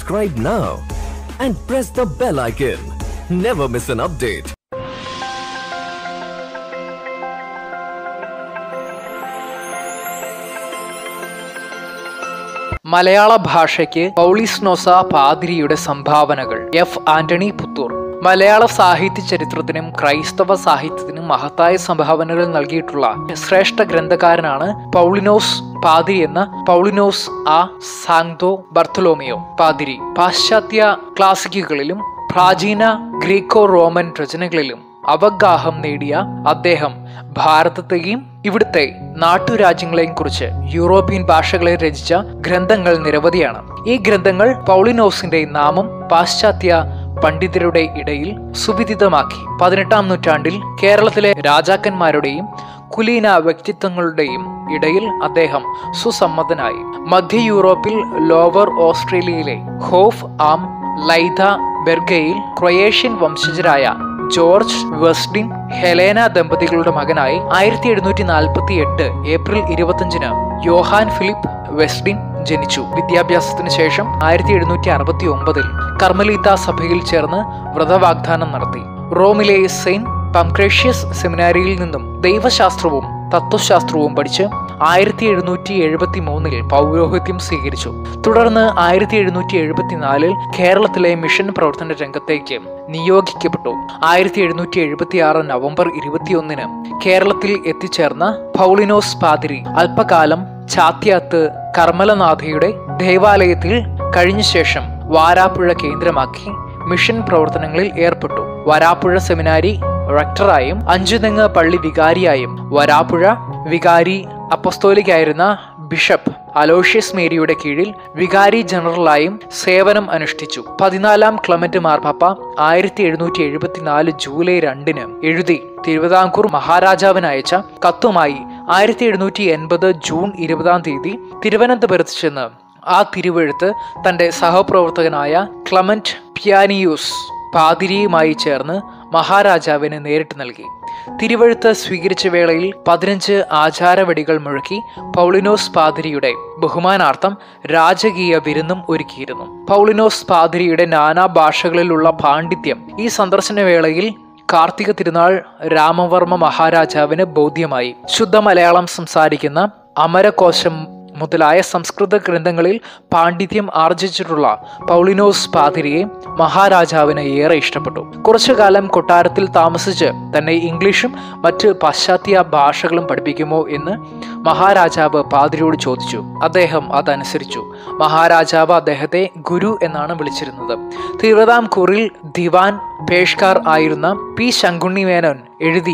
subscribe now and press the bell icon. Never miss an update. മലയാള ഭാഷയ്ക്ക് പൗളിസ്നോസ പാതിരിയുടെ സംഭാവനകൾ. എഫ്. ആന്റണി പുത്തൂർ. മലയാള സാഹിത്യ ചരിത്രത്തിനും ക്രൈസ്തവ സാഹിത്യത്തിനും മഹത്തായ സംഭാവനകൾ നൽകിയിട്ടുള്ള ശ്രേഷ്ഠ ഗ്രന്ഥകാരനാണ് പൗളിനോസ് പാതിരി എന്ന പൗളിനോസ് ആ സാങ്തോ ബർത്തലോമിയോ പാതിരി. പാശ്ചാത്യ ക്ലാസിക്കുകളിലും പ്രാചീന ഗ്രീക്കോ റോമൻ രചനകളിലും അവഗാഹം നേടിയ അദ്ദേഹം ഭാരതത്തെയും ഇവിടുത്തെ നാട്ടുരാജ്യങ്ങളെയും കുറിച്ച് യൂറോപ്യൻ ഭാഷകളിൽ രചിച്ച ഗ്രന്ഥങ്ങൾ നിരവധിയാണ്. ഈ ഗ്രന്ഥങ്ങൾ പൗളിനോസിന്റെ നാമം പാശ്ചാത്യ പണ്ഡിതരുടെ ഇടയിൽ സുവിദിതമാക്കി. 18-ാം നൂറ്റാണ്ടിൽ കേരളത്തിലെ രാജാക്കന്മാരുടെയും കുലീന വ്യക്തിത്വങ്ങളുടെയും ഇടയിൽ അദ്ദേഹം സുസമ്മതനായി. മധ്യ യൂറോപ്പിൽ ലോവർ ഓസ്ട്രേലിയയിലെ ഹോഫ് ആം ലൈദ ബെർഗയിൽ ക്രൊയേഷ്യൻ വംശജരായ ജോർജ് വെസ്റ്റിൻ ഹെലേന ദമ്പതികളുടെ മകനായി 1748 ഏപ്രിൽ 25 യോഹാൻ ഫിലിപ്പ് വെസ്റ്റിൻ ജനിച്ചു. വിദ്യാഭ്യാസത്തിന് ശേഷം 1769 കർമ്മലീത്ത സഭയിൽ ചേർന്ന് വ്രതവാഗ്ദാനം നടത്തി. റോമിലെ സെയിന്റ് പംക്രേഷ്യസ് സെമിനാരിയിൽ നിന്നും ദൈവശാസ്ത്രവും തത്വശാസ്ത്രവും പഠിച്ച് 1773 പൗരോഹിത്യം സ്വീകരിച്ചു. തുടർന്ന് 1774 കേരളത്തിലെ മിഷൻ പ്രവർത്തന രംഗത്തേക്ക് നിയോഗിക്കപ്പെട്ടു. 1776 നവംബർ 21 കേരളത്തിൽ എത്തിച്ചേർന്ന പൗളിനോസ് പാതിരി അല്പകാലം ചാത്യാത്ത് കർമ്മലനാഥയുടെ ദേവാലയത്തിൽ കഴിഞ്ഞ ശേഷം വാരാപ്പുഴ കേന്ദ്രമാക്കി മിഷൻ പ്രവർത്തനങ്ങളിൽ ഏർപ്പെട്ടു. വരാപ്പുഴ സെമിനാരി റക്ടറായും അഞ്ചുതെങ്ങ് പള്ളി വികാരിയായും വരാപ്പുഴ വികാരി അപ്പസ്തോലിക്കായിരുന്ന ബിഷപ്പ് അലോഷ്യസ് മേരിയുടെ കീഴിൽ വികാരി ജനറലായും സേവനം അനുഷ്ഠിച്ചു. 14-ാം ക്ലമന്റ് മാർപ്പാപ്പ 1774 ജൂലൈ 2 എഴുതി തിരുവിതാംകൂർ മഹാരാജാവിനയച്ച കത്തുമായി 1780 ജൂൺ 20 തിരുവനന്തപുരത്ത് ചെന്ന് ആ തിരുവെഴുത്ത് തന്റെ സഹപ്രവർത്തകനായ ക്ലമന്റ് പിയാനിയൂസ് പാതിരിയുമായി ചേർന്ന് മഹാരാജാവിന് നേരിട്ട് നൽകി. തിരുവെഴുത്ത് സ്വീകരിച്ച വേളയിൽ 15 ആചാരവടികൾ മുഴക്കി പൗളിനോസ് പാതിരിയുടെ ബഹുമാനാർത്ഥം രാജകീയ വിരുന്നും ഒരുക്കിയിരുന്നു. പൗളിനോസ് പാതിരിയുടെ നാനാ ഭാഷകളിലുള്ള പാണ്ഡിത്യം ഈ സന്ദർശന വേളയിൽ കാർത്തിക തിരുനാൾ രാമവർമ്മ മഹാരാജാവിന് ബോധ്യമായി. ശുദ്ധ മലയാളം സംസാരിക്കുന്ന അമരകോശം മുതലായ സംസ്കൃത ഗ്രന്ഥങ്ങളിൽ പാണ്ഡിത്യം ആർജിച്ചിട്ടുള്ള പൗളിനോസ് പാതിരിയെ മഹാരാജാവിന് ഏറെ ഇഷ്ടപ്പെട്ടു. കുറച്ചു കാലം കൊട്ടാരത്തിൽ താമസിച്ച് തന്നെ ഇംഗ്ലീഷും മറ്റ് പാശ്ചാത്യ ഭാഷകളും പഠിപ്പിക്കുമോ എന്ന് മഹാരാജാവ് പാതിരിയോട് ചോദിച്ചു. അദ്ദേഹം അതനുസരിച്ചു. മഹാരാജാവ് അദ്ദേഹത്തെ ഗുരു എന്നാണ് വിളിച്ചിരുന്നത്. തിരുവിതാംകൂറിൽ ദിവാൻ പേഷ്കാർ ആയിരുന്ന പി ശങ്കുണ്ണി മേനോൻ എഴുതി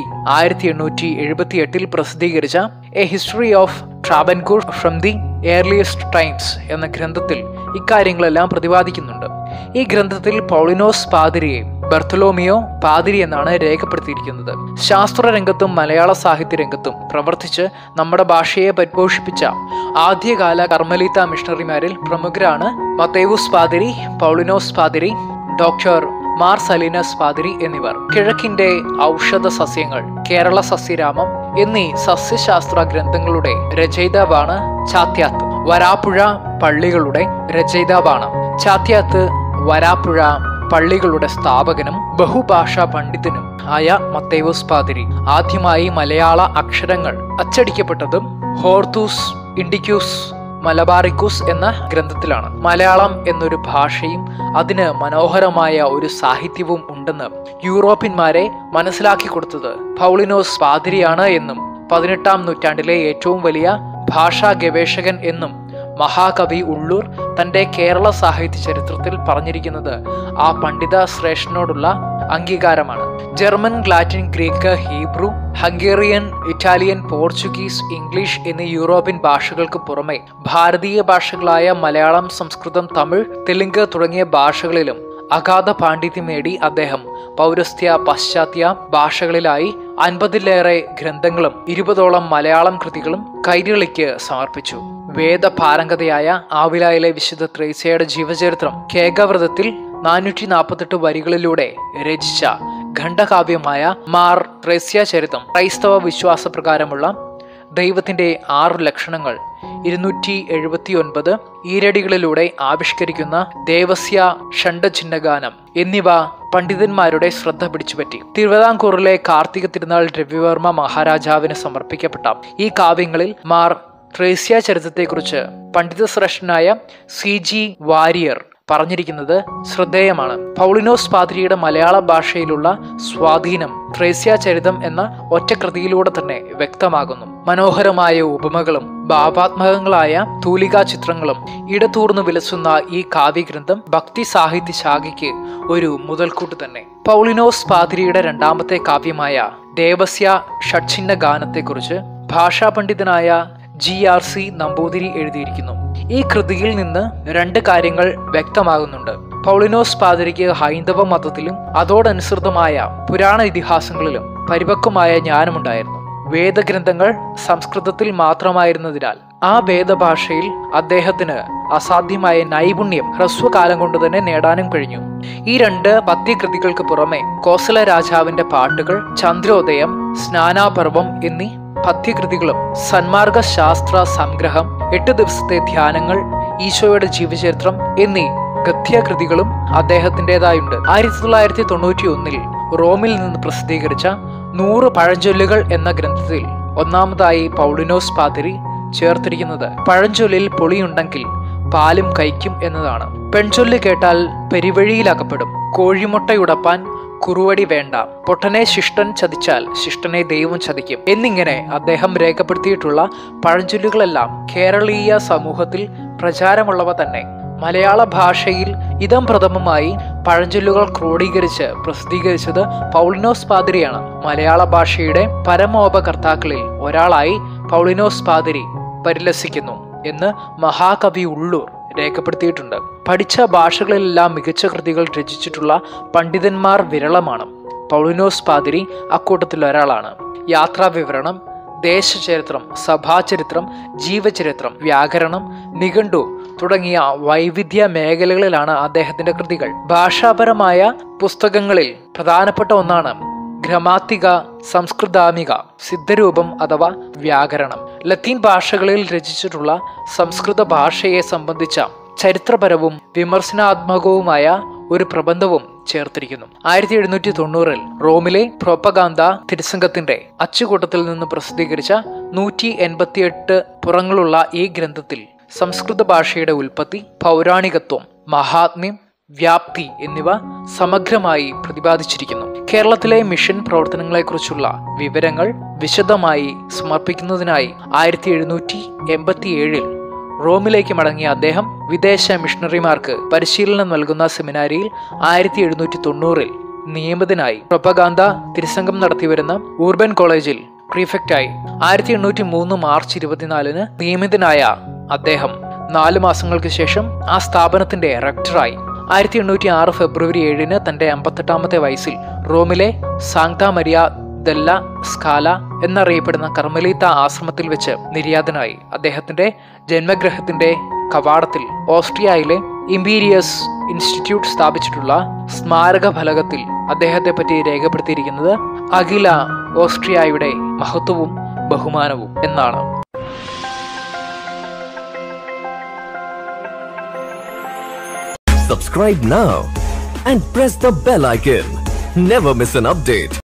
1878 പ്രസിദ്ധീകരിച്ച a history of Travancore from the earliest times എന്ന ഗ്രന്ഥത്തിൽ ഇക്കാര്യങ്ങളെല്ലാം പ്രതിപാദിക്കുന്നുണ്ട്. ഈ ഗ്രന്ഥത്തിൽ പൗളിനോസ് പാതിരിയെ ബർത്തലോമിയോ പാതിരി എന്നാണ് രേഖപ്പെടുത്തിയിരിക്കുന്നത്. ശാസ്ത്ര രംഗത്തും മലയാള സാഹിത്യ രംഗത്തും പ്രവർത്തിച്ച് നമ്മുടെ ഭാഷയെ പരിപോഷിപ്പിച്ച ആദ്യകാല കർമ്മലീത്ത മിഷണറിമാരിൽ പ്രമുഖരാണ് മത്തേവൂസ് പാതിരി, പൗളിനോസ് പാതിരി, ഡോക്ടർ മാർ സലീനസ് പാതിരി എന്നിവർ. കിഴക്കിന്റെ ഔഷധ സസ്യങ്ങൾ, കേരള സസ്യരാമം എന്നീ സസ്യശാസ്ത്ര ഗ്രന്ഥങ്ങളുടെ രചയിതാവാണ് ചാത്യാത്ത്. വരാപ്പുഴ പള്ളികളുടെ രചയിതാവാണ് ചാത്യാത്ത്. വരാപ്പുഴ പള്ളികളുടെ സ്ഥാപകനും ബഹുഭാഷാ പണ്ഡിതനും ആയ മത്തേവൂസ് പാതിരി ആദ്യമായി മലയാള അക്ഷരങ്ങൾ അച്ചടിക്കപ്പെട്ടതും ഹോർത്തൂസ് ഇൻഡിക്യൂസ് മലബാറിക്കൂസ് എന്ന ഗ്രന്ഥത്തിലാണ്. മലയാളം എന്നൊരു ഭാഷയും അതിന് മനോഹരമായ ഒരു സാഹിത്യവും ഉണ്ടെന്ന് യൂറോപ്യന്മാരെ മനസ്സിലാക്കി കൊടുത്തത് പൗളിനോസ് പാതിരിയാണ് എന്നും 18-ാം നൂറ്റാണ്ടിലെ ഏറ്റവും വലിയ ഭാഷാ ഗവേഷകൻ എന്നും മഹാകവി ഉള്ളൂർ തന്റെ കേരള സാഹിത്യ ചരിത്രത്തിൽ പറഞ്ഞിരിക്കുന്നത് ആ പണ്ഡിത ശ്രേഷ്ഠനോടുള്ള അംഗീകാരമാണ്. German, Latin, Greek, Hebrew, Hungarian, Italian, Portuguese, English എന്നീ യൂറോപ്യൻ ഭാഷകൾക്ക് പുറമെ ഭാരതീയ ഭാഷകളായ മലയാളം, സംസ്കൃതം, തമിഴ്, തെലുങ്ക് തുടങ്ങിയ ഭാഷകളിലും അഗാധ പാണ്ഡിത്യം നേടി അദ്ദേഹം പൗരസ്ത്യ പാശ്ചാത്യ ഭാഷകളിലായി 50-ലേറെ ഗ്രന്ഥങ്ങളും 20ഓളം മലയാളം കൃതികളും കൈരളിക്ക് സമർപ്പിച്ചു. വേദപാരംഗതയായ ആവിലായിലെ വിശുദ്ധ ത്രേസ്യയുടെ ജീവചരിത്രം കേകവ്രതത്തിൽ 448 വരികളിലൂടെ രചിച്ച ഖണ്ഡകാവ്യമായ മാർ ത്രേസ്യ ചരിതം ക്രൈസ്തവ വിശ്വാസപ്രകാരമുള്ള ദൈവത്തിന്റെ 6 ലക്ഷണങ്ങൾ 279 ഈരടികളിലൂടെ ആവിഷ്കരിക്കുന്ന ദേവസ്യ ഷണ്ഡചിഹ്നഗാനം എന്നിവ പണ്ഡിതന്മാരുടെ ശ്രദ്ധ പിടിച്ചുപറ്റി. തിരുവിതാംകൂറിലെ കാർത്തിക തിരുനാൾ രവിവർമ്മ മഹാരാജാവിന് സമർപ്പിക്കപ്പെട്ട ഈ കാവ്യങ്ങളിൽ മാർ ത്രേസ്യ ചരിത്രത്തെക്കുറിച്ച് പണ്ഡിതശ്രേഷ്ഠനായ CG വാരിയർ പറഞ്ഞിരിക്കുന്നത് ശ്രദ്ധേയമാണ്. പൗളിനോസ് പാദ്രിയുടെ മലയാള ഭാഷയിലുള്ള സ്വാധീനം ത്രേസ്യ ചരിതം എന്ന ഒറ്റകൃതിയിലൂടെ തന്നെ വ്യക്തമാകുന്നു. മനോഹരമായ ഉപമകളും ഭാവാത്മകങ്ങളായ തൂലികാ ചിത്രങ്ങളും ഇടതൂർന്നു വിലസുന്ന ഈ കാവ്യഗ്രന്ഥം ഭക്തി സാഹിത്യ ശാഖയ്ക്ക് ഒരു മുതൽക്കൂട്ട് തന്നെ. പൗളിനോസ് പാദ്രിയുടെ രണ്ടാമത്തെ കാവ്യമായ ദേവസ്യ ഷഡ്ചിഹ്ന ഗാനത്തെക്കുറിച്ച് ഭാഷാ പണ്ഡിതനായ GRC നമ്പൂതിരി എഴുതിയിരിക്കുന്നു. ഈ കൃതിയിൽ നിന്ന് 2 കാര്യങ്ങൾ വ്യക്തമാകുന്നുണ്ട്. പൗളിനോസ് പാദ്രിക്ക് ഹൈന്ദവ മതത്തിലും അതോടനുസൃതമായ പുരാണ ഇതിഹാസങ്ങളിലും പരിപക്വമായ ജ്ഞാനമുണ്ടായിരുന്നു. വേദഗ്രന്ഥങ്ങൾ സംസ്കൃതത്തിൽ മാത്രമായിരുന്നതിനാൽ ആ വേദഭാഷയിൽ അദ്ദേഹത്തിന് അസാധ്യമായ നൈപുണ്യം ഹ്രസ്വകാലം കൊണ്ട് തന്നെ നേടാനും കഴിഞ്ഞു. ഈ 2 പദ്യകൃതികൾക്ക് പുറമെ കോസല രാജാവിന്റെ പാട്ടുകൾ, ചന്ദ്രോദയം, സ്നാനാപർവം എന്നീ പദ്യകൃതികളും, സന്മാർഗ ശാസ്ത്ര സംഗ്രഹം, 8 ദിവസത്തെ ധ്യാനങ്ങൾ, ഈശോയുടെ ജീവചരിത്രം എന്നീ ഗദ്യകൃതികളും അദ്ദേഹത്തിൻ്റെതായുണ്ട്. 1991 റോമിൽ നിന്ന് പ്രസിദ്ധീകരിച്ച 100 പഴഞ്ചൊല്ലുകൾ എന്ന ഗ്രന്ഥത്തിൽ ഒന്നാമതായി പൗളിനോസ് പാദ്രി ചേർത്തിരിക്കുന്നത് പഴഞ്ചൊല്ലിൽ പൊളിയുണ്ടെങ്കിൽ പാലും കൈക്കും എന്നതാണ്. പെൺചൊല്ല് കേട്ടാൽ പെരുവഴിയിലകപ്പെടും, കോഴിമുട്ടയുടപ്പാൻ കുറുവടി വേണ്ട, പൊട്ടനെ ശിഷ്ടൻ ചതിച്ചാൽ ശിഷ്ടനെ ദൈവം ചതിക്കും എന്നിങ്ങനെ അദ്ദേഹം രേഖപ്പെടുത്തിയിട്ടുള്ള പഴഞ്ചൊല്ലുകളെല്ലാം കേരളീയ സമൂഹത്തിൽ പ്രചാരമുള്ളവ തന്നെ. മലയാള ഭാഷയിൽ ഇതം പ്രഥമമായി പഴഞ്ചൊല്ലുകൾ ക്രോഡീകരിച്ച് പ്രസിദ്ധീകരിച്ചത് പൗളിനോസ് പാദ്രിയാണ്. മലയാള ഭാഷയുടെ പരമോപകർത്താക്കളിൽ ഒരാളായി പൗളിനോസ് പാദ്രി പരിലസിക്കുന്നു എന്ന് മഹാകവി ഉള്ളൂർ രേഖപ്പെടുത്തിയിട്ടുണ്ട്. പഠിച്ച ഭാഷകളിലെല്ലാം മികച്ച കൃതികൾ രചിച്ചിട്ടുള്ള പണ്ഡിതന്മാർ വിരളമാണ്. പൗളിനോസ് പാദ്രി അക്കൂട്ടത്തിൽ ഒരാളാണ്. യാത്രാവിവരണം, ദേശചരിത്രം, സഭാചരിത്രം, ജീവചരിത്രം, വ്യാകരണം, നിഘണ്ടു തുടങ്ങിയ വൈവിധ്യ മേഖലകളിലാണ് അദ്ദേഹത്തിന്റെ കൃതികൾ. ഭാഷാപരമായ പുസ്തകങ്ങളിൽ പ്രധാനപ്പെട്ട ഒന്നാണ് ഗ്രമാത്തിക, സംസ്കൃതാമിക, സിദ്ധരൂപം അഥവാ വ്യാകരണം. ലത്തീൻ ഭാഷകളിൽ രചിച്ചിട്ടുള്ള സംസ്കൃത ഭാഷയെ സംബന്ധിച്ച ചരിത്രപരവും വിമർശനാത്മകവുമായ ഒരു പ്രബന്ധവും ചേർത്തിരിക്കുന്നു. 1790 റോമിലെ പ്രോപ്പഗാന്ത തിരുസംഘത്തിന്റെ അച്ചുകൂട്ടത്തിൽ നിന്ന് പ്രസിദ്ധീകരിച്ച 188 പുറങ്ങളുള്ള ഈ ഗ്രന്ഥത്തിൽ സംസ്കൃത ഭാഷയുടെ ഉൽപ്പത്തി, പൗരാണികത്വം, മഹാത്മ്യം, വ്യാപ്തി എന്നിവ സമഗ്രമായി പ്രതിപാദിച്ചിരിക്കുന്നു. കേരളത്തിലെ മിഷൻ പ്രവർത്തനങ്ങളെക്കുറിച്ചുള്ള വിവരങ്ങൾ വിശദമായി സമർപ്പിക്കുന്നതിനായി 1787 റോമിലേക്ക് മടങ്ങിയ അദ്ദേഹം വിദേശ മിഷണറിമാർക്ക് പരിശീലനം നൽകുന്ന സെമിനാരിയിൽ 1790 നിയമിതനായി. പ്രൊപ്പഗാന്ത തിരുസംഘം നടത്തിവരുന്ന ഊർബൻ കോളേജിൽ പ്രീഫെക്റ്റായി. 1803 മാർച്ച് 24 നിയമിതനായ അദ്ദേഹം 4 മാസങ്ങൾക്ക് ശേഷം ആ സ്ഥാപനത്തിന്റെ റെക്ടറായി. 1806 ഫെബ്രുവരി 7 തന്റെ 58ാമത്തെ വയസ്സിൽ റോമിലെ സാങ്താ മരിയ ദെല്ല സ്കാല എന്നറിയപ്പെടുന്ന കർമ്മലീത്ത ആശ്രമത്തിൽ വെച്ച് നിര്യാതനായി. അദ്ദേഹത്തിന്റെ ജന്മഗൃഹത്തിന്റെ കവാടത്തിൽ ഓസ്ട്രിയയിലെ ഇംപീരിയസ് ഇൻസ്റ്റിറ്റ്യൂട്ട് സ്ഥാപിച്ചിട്ടുള്ള സ്മാരക ഫലകത്തിൽ അദ്ദേഹത്തെ പറ്റി രേഖപ്പെടുത്തിയിരിക്കുന്നത് അഖില ഓസ്ട്രിയയുടെ മഹത്വവും ബഹുമാനവും എന്നാണ്. Subscribe now and press the bell icon. Never miss an update.